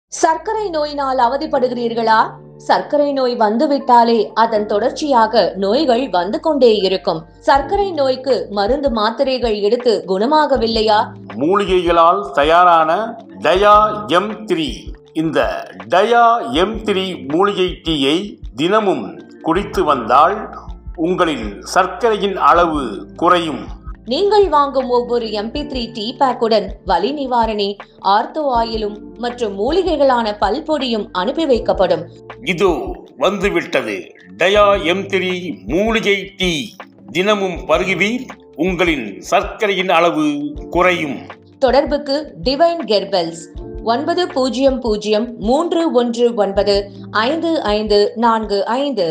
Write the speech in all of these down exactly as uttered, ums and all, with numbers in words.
சர்க்கரை நோயினால் அவதிப்படுகிறீர்களா? சர்க்கரை நோய் வந்துவிட்டாலே அதன் தொடர்ச்சியாக நோய்கள் வந்து கொண்டே இருக்கும். சர்க்கரை நோய்க்கு மருந்து மாத்திரைகள் எடுத்து குணமாகவில்லையா? மூலிகைகளால் தயாரான டயா எம் த்ரீ இந்த டயா எம் த்ரீ மூலிகை டீயை தினமும் குடித்து வந்தால் உங்களின் சர்க்கரையின் அளவு குறையும். நீங்கள் வாங்கும் ஒவ்வொரு எம் பி த்ரீ டீ பேக்குடன் வலி நிவாரணி, ஆர்த்தோ ஆயிலும் மற்றும் மூலிகைகளான பல்பொடியும் அனுப்பி வைக்கப்படும். இதோ வந்துவிட்டது டயா எம் த்ரீ மூலிகை டீ. தினமும் பருகுவீர், உங்களின் சர்க்கரையின் அளவு குறையும். தொடர்புக்கு டிவைன் கெர்பல்ஸ் ஒன்பது பூஜ்ஜியம் பூஜ்ஜியம் மூன்று ஒன்று ஒன்பது ஐந்து ஐந்து நான்கு ஐந்து.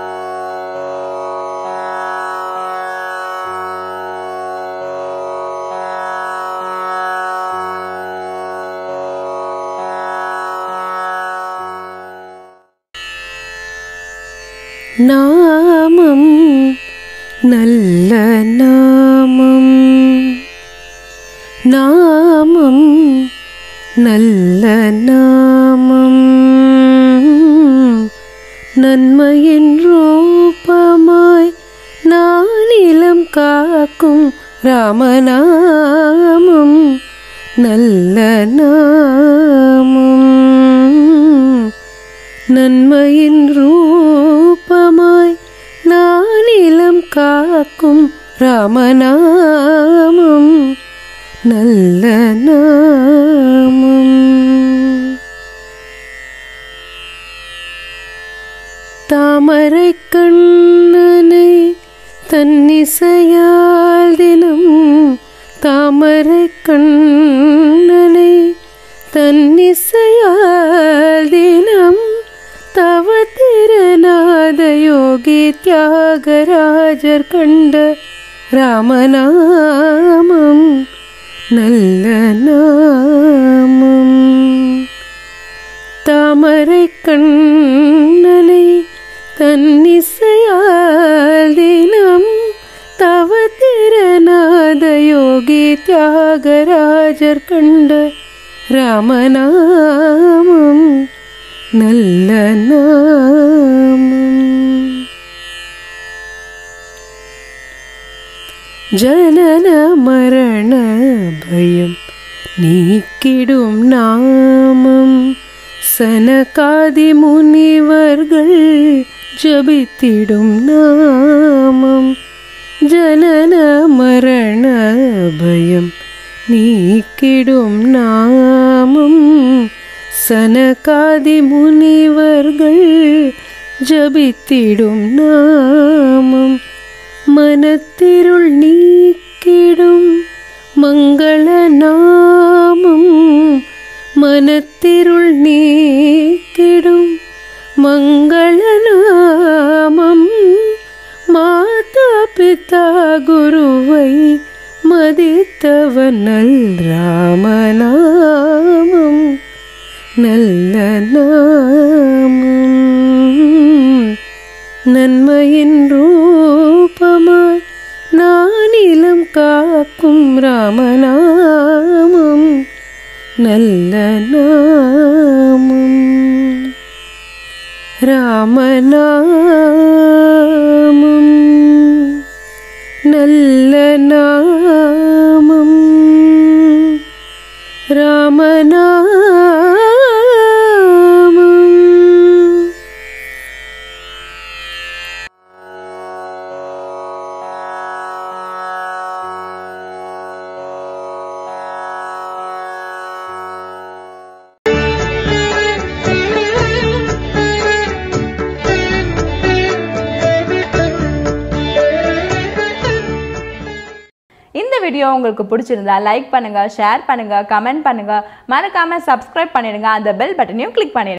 நாமம் நல்ல நாமம், நாமம் நல்ல நாமம், நன்மையின் ரூபமாய் நானிலம் காக்கும் ராமநாமம் நல்ல நாமம், நன்மையின் ரூபமாய் நானிலம் காக்கும் ராமநாமம் நல்ல நாமம். தாமரை கண்ணனை தன்னிசையால் தினம், தாமரை கண்ணனை தன்னிசையால் தினம் தவ திருநாத யோகி தியாகராஜர் கண்ட ராமநாமம் நல்ல நாமம். தாமரை கண்ணனை தன்னிசையால் தினம் தவ திருநாத யோகி தியாகராஜர் கண்ட ராமநாமம் நல்ல நாமம். ஜனன மரண பயம் நீக்கிடும் நாமம், சனகாதி முனிவர்கள் ஜபித்திடும் நாமம். ஜனன மரண பயம் நீக்கிடும் நாமம், சனகாதி முனிவர்கள் ஜபித்திடும் நாமம். மனத்திருள் நீக்கிடும் மங்கள நாமம், மனத்திருள் நீக்கிடும் மங்கள நாமம். மாதா பிதா குருவை மதித்தவன் நல் ராமநாமம் நல்ல நாமம். நன்மையின் ரூபமாய் நானிலம் காக்கும் ராமநாமம் நல்ல நாமம். ராமநாமம் நல்ல நாமம், ராமநாமம். இந்த வீடியோ உங்களுக்கு பிடிச்சிருந்தா லைக் பண்ணுங்க, ஷேர் பண்ணுங்க, கமெண்ட் பண்ணுங்க, மறக்காம சப்ஸ்கிரைப் பண்ணிடுங்க, அந்த பெல் பட்டனையும் கிளிக் பண்ணிடுங்க.